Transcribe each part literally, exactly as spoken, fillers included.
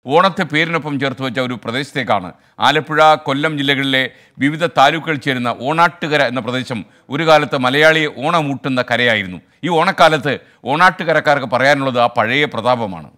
ഓണത്തെ പേരിനൊപ്പം ചേർത്ത് വെച്ച ഒരു പ്രദേശത്തേക്കാണ്. ആലപ്പുഴ, കൊല്ലം ജില്ലകളിലെ വിവിധ താലൂക്കുകൾ ചേരുന്ന ഓണാട്ടുകര എന്ന പ്രദേശം ഒരു കാലത്ത് മലയാളിയെ ഓണമൂട്ടുന്ന കരയായിരുന്നു. ഈ ഓണക്കാലത്ത് ഓണാട്ടുകരക്കാർക്ക് പറയാനുള്ളത് ആ പഴയ പ്രതാപമാണ്.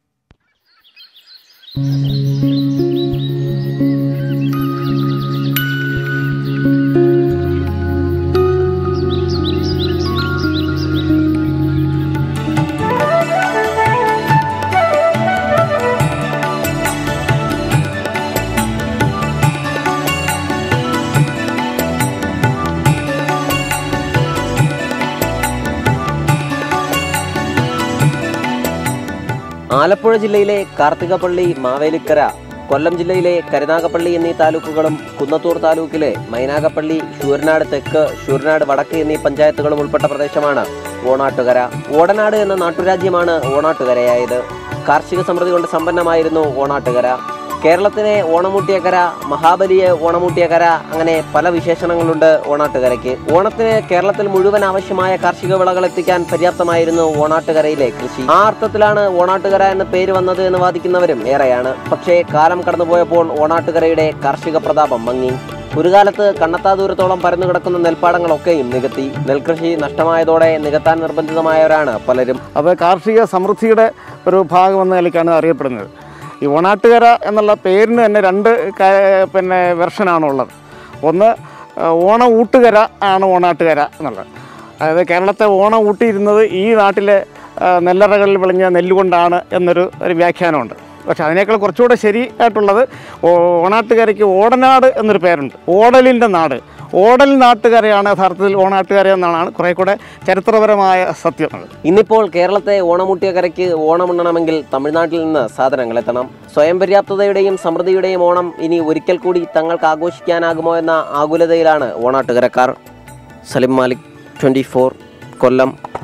ആലപ്പുഴ ജില്ലയിലെ കാർത്തികപ്പള്ളി, മാവേലിക്കര, കൊല്ലം ജില്ലയിലെ കരുനാഗപ്പള്ളി എന്നീ താലൂക്കുകളും കുന്നത്തൂർ താലൂക്കിലെ മൈനാഗപ്പള്ളി, ശൂരനാട് തെക്ക്, ശൂരനാട് വടക്ക് എന്നീ പഞ്ചായത്തുകളും ഉൾപ്പെട്ട പ്രദേശമാണ് ഓണാട്ടുകര. ഓടനാട് എന്ന നാട്ടുരാജ്യമാണ് ഓണാട്ടുകരയായത്. കാർഷിക സമൃദ്ധി കൊണ്ട് സമ്പന്നമായിരുന്നു ഓണാട്ടുകര. കേരളത്തിനെ ഓണമൂട്ടിയ കര, മഹാബലിയെ ഓണമൂട്ടിയ കര, അങ്ങനെ പല വിശേഷണങ്ങളുണ്ട് ഓണാട്ടുകരയ്ക്ക്. ഓണത്തിന് കേരളത്തിൽ മുഴുവൻ ആവശ്യമായ കാർഷിക വിളകൾ എത്തിക്കാൻ പര്യാപ്തമായിരുന്നു ഓണാട്ടുകരയിലെ കൃഷി. ആ അർത്ഥത്തിലാണ് ഓണാട്ടുകര എന്ന പേര് വന്നത് എന്ന് വാദിക്കുന്നവരും ഏറെയാണ്. പക്ഷേ കാലം കടന്നുപോയപ്പോൾ ഓണാട്ടുകരയുടെ കാർഷിക പ്രതാപം മങ്ങി. ഒരു കാലത്ത് കണ്ണത്താ ദൂരത്തോളം പരന്നു കിടക്കുന്ന നെൽപ്പാടങ്ങളൊക്കെയും നികത്തി. നെൽകൃഷി നഷ്ടമായതോടെ നികത്താൻ നിർബന്ധിതമായവരാണ് പലരും. അത് കാർഷിക സമൃദ്ധിയുടെ ഒരു ഭാഗം എന്ന നിലയ്ക്കാണ് അറിയപ്പെടുന്നത്. ഈ ഓണാട്ടുകര എന്നുള്ള പേരിന് തന്നെ രണ്ട് പിന്നെ വെർഷനാണുള്ളത്. ഒന്ന് ഓണ ഊട്ടുകര ആണ് ഓണാട്ടുകര എന്നുള്ളത്. അതായത് കേരളത്തെ ഓണം ഊട്ടിയിരുന്നത് ഈ നാട്ടിലെ നെല്ലറകളിൽ വിളഞ്ഞ നെല്ലുകൊണ്ടാണ് എന്നൊരു ഒരു വ്യാഖ്യാനമുണ്ട്. പക്ഷെ അതിനേക്കാൾ കുറച്ചുകൂടെ ശരിയായിട്ടുള്ളത് ഓണാട്ടുകരയ്ക്ക് ഓടനാട് എന്നൊരു പേരുണ്ട്. ഓടലിൻ്റെ നാട്, ഓടൽ നാട്ടുകരയാണ് യഥാർത്ഥത്തിൽ ഓണാട്ടുകര എന്നാണ് കുറേ കൂടെ ചരിത്രപരമായ സത്യം. ഇന്നിപ്പോൾ കേരളത്തെ ഓണമൂട്ടിയ കരയ്ക്ക് ഓണമുണ്ണണമെങ്കിൽ തമിഴ്നാട്ടിൽ നിന്ന് സാധനങ്ങൾ എത്തണം. സ്വയം പര്യാപ്തതയുടെയും സമൃദ്ധിയുടെയും ഓണം ഇനി ഒരിക്കൽ കൂടി തങ്ങൾക്ക് ആഘോഷിക്കാനാകുമോ എന്ന ആകുലതയിലാണ് ഓണാട്ടുകരക്കാർ. സലിം മാലിക്, ട്വൻറ്റി ഫോർ, കൊല്ലം.